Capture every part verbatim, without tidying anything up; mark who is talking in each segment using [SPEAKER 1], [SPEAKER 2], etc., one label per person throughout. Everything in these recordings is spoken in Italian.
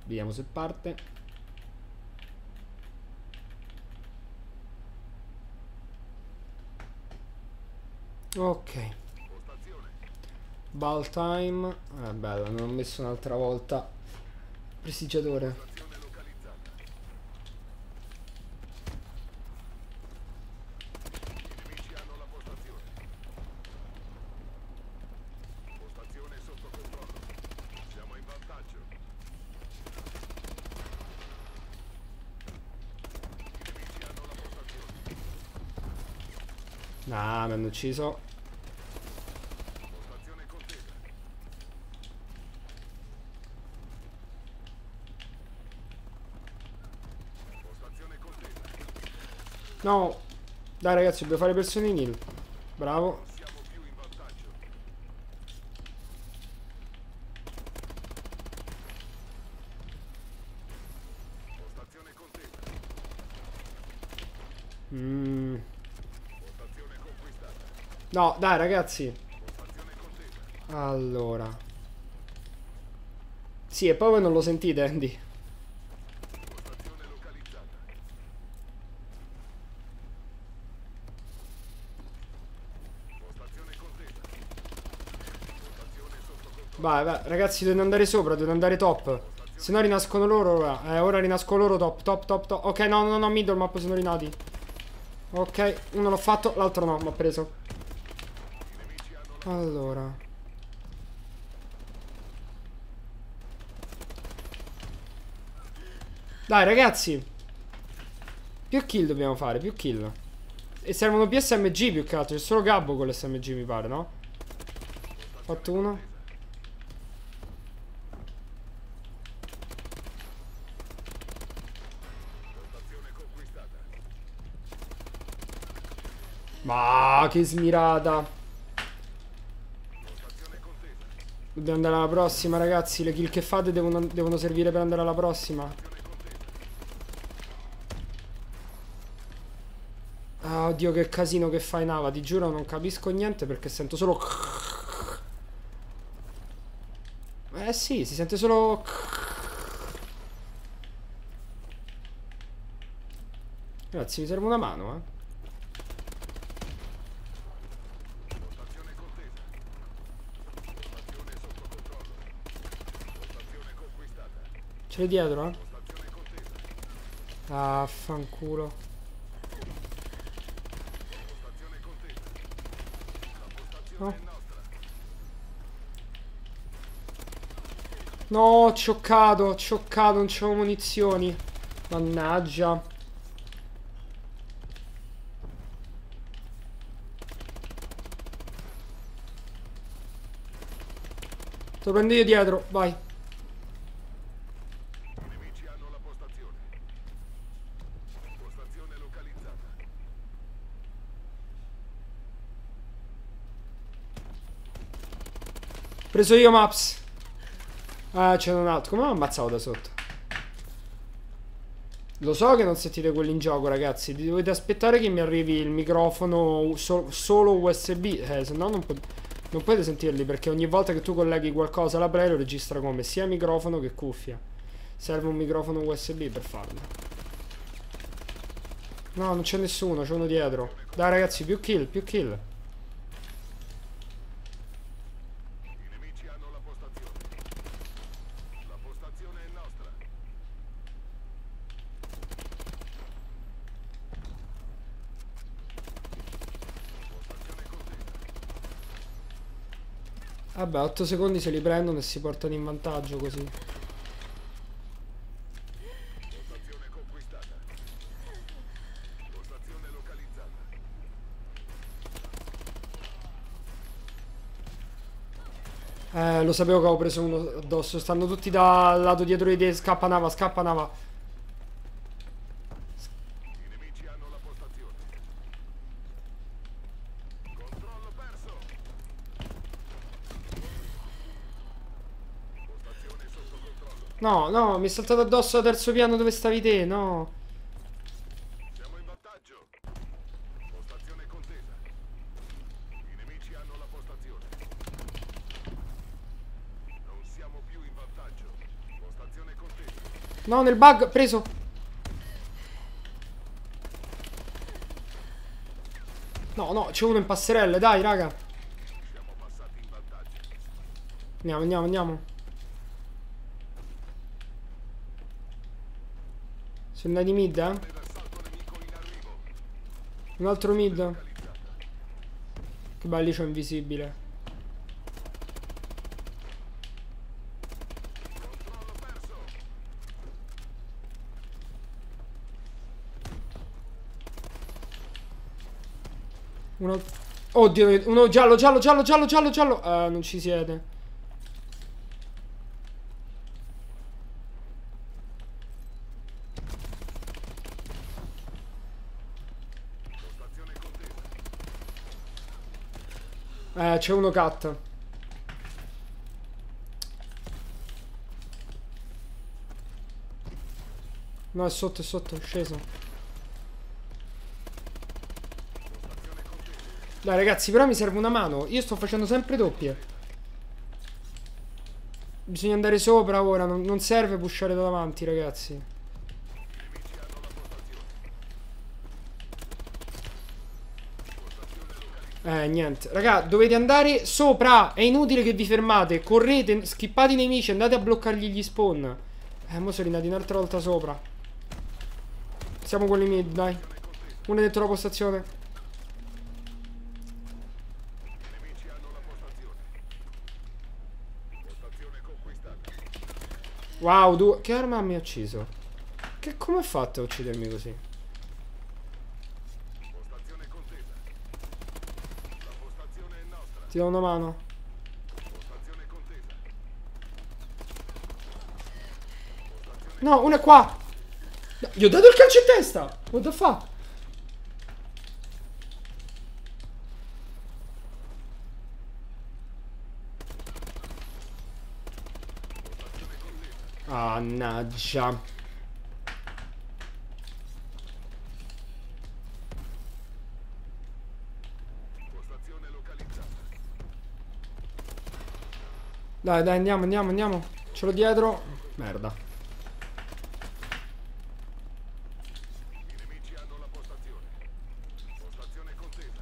[SPEAKER 1] Vediamo se parte. Ok. Ball time. Eh, bello, non ho messo un'altra volta. Prestigiatore. Ah, mi hanno ucciso. No. Dai ragazzi, dobbiamo fare persone in heal. Bravo. Mm. No, dai ragazzi. Allora. Sì, e poi voi non lo sentite, Andy. Vai, vai, ragazzi, dovete andare sopra, dovete andare top. Se no rinascono loro ora. Eh, ora rinascono loro top, top, top, top. Ok, no, no, no, middle map sono rinati. Ok, uno l'ho fatto, l'altro no, mi ha preso. Allora. Dai, ragazzi. Più kill dobbiamo fare, più kill. E servono più S M G più che altro. C'è solo Gabbo con l'S M G, mi pare, no? Fatto uno. Ma che smirata. Dobbiamo andare alla prossima, ragazzi. Le kill che fate devono, devono servire per andare alla prossima. Ah, oddio, che casino che fai, Nava. Ti giuro, non capisco niente perché sento solo... Eh sì, si sente solo... Ragazzi, mi serve una mano, eh. Ce l'hai dietro, eh? Ah, fanculo. No. No, cioccato, cioccato, non c'avevo munizioni. Mannaggia. Te lo prendo io dietro, vai. Preso io Maps. Ah, c'è un altro. Come mi ha ammazzato da sotto? Lo so che non sentite quelli in gioco, ragazzi. Dovete aspettare che mi arrivi il microfono so solo U S B. Eh, se no non, po non potete sentirli, perché ogni volta che tu colleghi qualcosa alla Play lo registra come sia microfono che cuffia. Serve un microfono U S B per farlo. No, non c'è nessuno, c'è uno dietro. Dai ragazzi, più kill, più kill. Vabbè, otto secondi se li prendono e si portano in vantaggio così. Eh, lo sapevo che avevo preso uno addosso. Stanno tutti dal lato dietro di te. Scappa Nava, scappa Nava. No, no, mi è saltato addosso al terzo piano dove stavi te, no.
[SPEAKER 2] Siamo in vantaggio. Postazione contesa. I nemici hanno la postazione. Non siamo più in vantaggio. Postazione contesa.
[SPEAKER 1] No, nel bug, preso. No, no, c'è uno in passerelle, dai, raga.
[SPEAKER 2] Siamo passati in vantaggio.
[SPEAKER 1] Andiamo, andiamo, andiamo. Sono andati mid, eh?
[SPEAKER 2] Bersaglio nemico in arrivo.
[SPEAKER 1] Un altro mid.
[SPEAKER 2] Localizzata.
[SPEAKER 1] Che bello, lì c'ho invisibile.
[SPEAKER 2] Controllo perso.
[SPEAKER 1] Uno... Oddio, uno giallo, giallo, giallo, giallo, giallo, giallo. Ah, non ci siete.
[SPEAKER 2] Postazione contesa.
[SPEAKER 1] Eh, c'è uno cat. No, è sotto, è sotto, è sceso.
[SPEAKER 2] Postazione contesa.
[SPEAKER 1] Dai, ragazzi, però mi serve una mano. Io sto facendo sempre doppie. Bisogna andare sopra ora. Non, non serve pushare da davanti, ragazzi.
[SPEAKER 2] I nemici hanno la postazione. Postazione localizzata.
[SPEAKER 1] Eh, niente. Raga, dovete andare sopra. È inutile che vi fermate. Correte, skippate i nemici, andate a bloccargli gli spawn. Eh, mo sono rinati un'altra volta sopra. Siamo quelli mid, dai. Uno dentro la postazione.
[SPEAKER 2] I nemici hanno la postazione. Postazione conquistata.
[SPEAKER 1] Wow, due. Che arma mi ha ucciso? Che come ha fatto a uccidermi così?
[SPEAKER 2] Postazione contesa. La postazione è nostra.
[SPEAKER 1] Ti do una mano.
[SPEAKER 2] Postazione contesa.
[SPEAKER 1] No, uno è qua. No, gli ho dato il calcio in testa. What the fuck? Mannaggia.
[SPEAKER 2] Postazione localizzata.
[SPEAKER 1] Dai, dai, andiamo, andiamo, andiamo. Ce l'ho dietro. Merda.
[SPEAKER 2] I nemici hanno la postazione. Postazione contesa.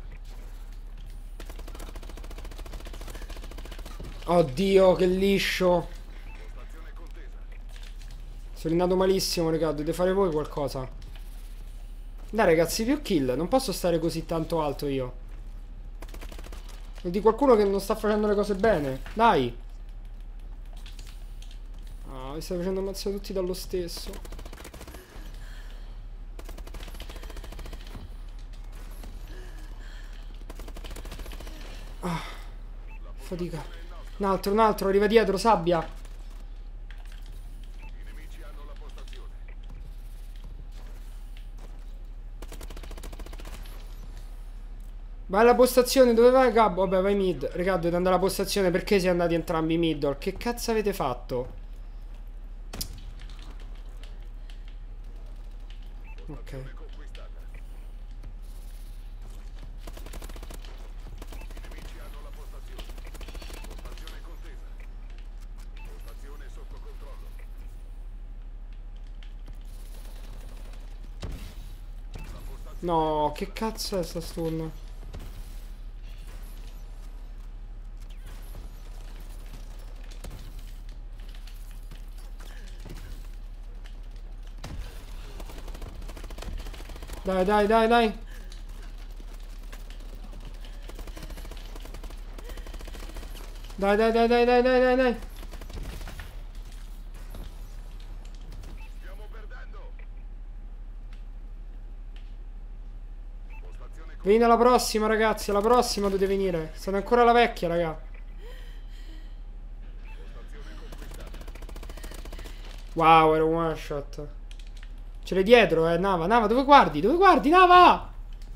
[SPEAKER 1] Oddio, che liscio.
[SPEAKER 2] Postazione contesa.
[SPEAKER 1] Sono andato malissimo, raga. Dovete fare voi qualcosa. Dai, ragazzi, più kill. Non posso stare così tanto alto io. È di qualcuno che non sta facendo le cose bene. Dai. Ah, vi stai facendo ammazzare tutti dallo stesso. Ah, fatica. Un altro, un altro, arriva dietro, sabbia.
[SPEAKER 2] I nemici hanno la postazione.
[SPEAKER 1] Vai alla postazione, dove vai, Gabbo? Vabbè, vai mid. Raga, dovete andare alla postazione. Perché siete andati entrambi middle? Che cazzo avete fatto? Ok.
[SPEAKER 2] Postazione conquistata. I nemici hanno la postazione. Postazione contesa. Postazione sotto controllo. La postazione
[SPEAKER 1] No, che cazzo è sta stun? Dai, dai, dai, dai. Dai, dai, dai, dai, dai, dai, dai, dai.
[SPEAKER 2] stiamo perdendo. Postazione con
[SPEAKER 1] Vieni alla prossima, ragazzi. Alla prossima dovete venire. State ancora alla vecchia, raga.
[SPEAKER 2] postazione conquistata.
[SPEAKER 1] Wow, era un one shot. Ce l'hai dietro, eh, Nava. Nava, dove guardi? Dove guardi, Nava?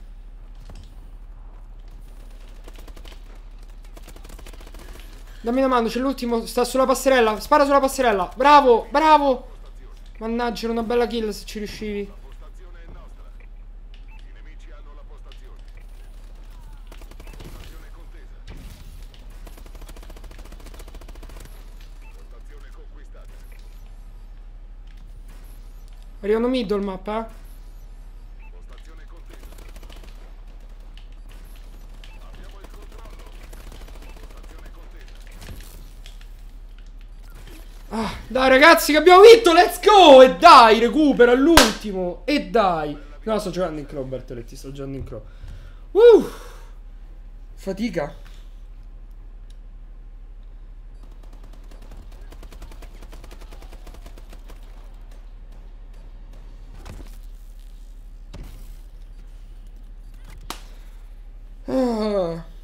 [SPEAKER 1] Dammi una mano, c'è l'ultimo. Sta sulla passerella. Spara sulla passerella. Bravo, bravo. Mannaggia, era una bella kill se ci riuscivi.
[SPEAKER 2] La postazione è nostra. I nemici hanno la postazione. Postazione contesa. Postazione conquistata.
[SPEAKER 1] Arrivano middle map, eh.
[SPEAKER 2] Postazione contesa. Abbiamo il controllo. Postazione contesa.
[SPEAKER 1] Ah, dai ragazzi che abbiamo vinto, let's go! E dai, recupera all'ultimo. E dai. No, sto giocando in crow, Bertoletti, sto giocando in crow. Uh, fatica. Ah.